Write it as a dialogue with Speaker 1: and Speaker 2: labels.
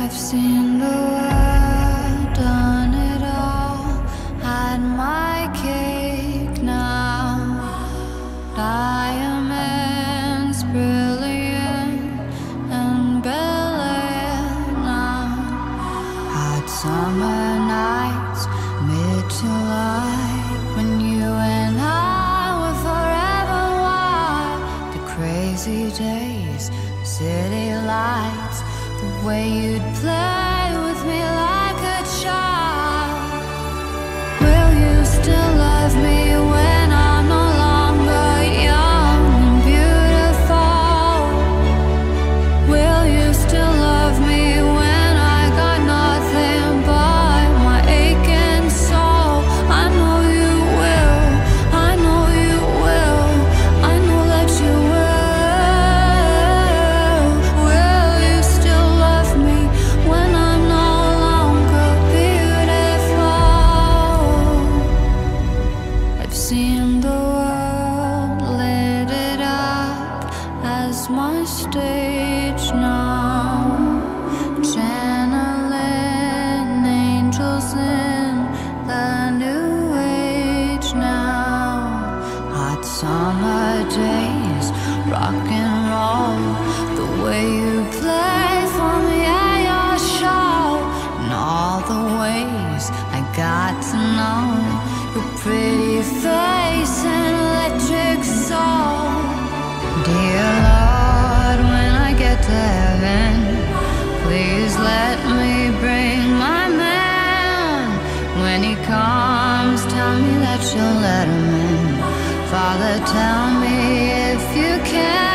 Speaker 1: I've seen the world, done it all, had my cake now. Diamonds brilliant and brilliant now. Hot summer nights, mid-July, when you and I were forever wild. The crazy days, city lights, the way you'd play with me like a child. Will you still love me when I'm no longer young and beautiful? Will you still love me when I got nothing but my aching soul? I know you will, I know you will, I know that you will. Will you still love me when I'm no longer beautiful? I've seen the world, lit it up as my stage now. Channeling angels in the new age now. Hot summer days, rock and roll, the way you play for me at your show, and all the ways I got to know your pretty face and electric soul. Dear Lord, when I get to heaven, please let me bring my man. When he comes, tell me that you'll let him in. Father, tell me if you can.